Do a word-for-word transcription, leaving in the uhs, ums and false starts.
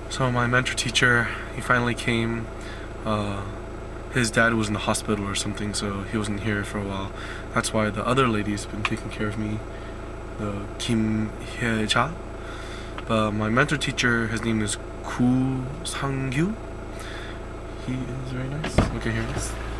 So my mentor teacher, he finally came. Uh, his dad was in the hospital or something, so he wasn't here for a while. That's why the other lady's been taking care of me, the Kim Hye-ja. But my mentor teacher, his name is Koo Sang-gyu. He is very nice. Okay, here it is.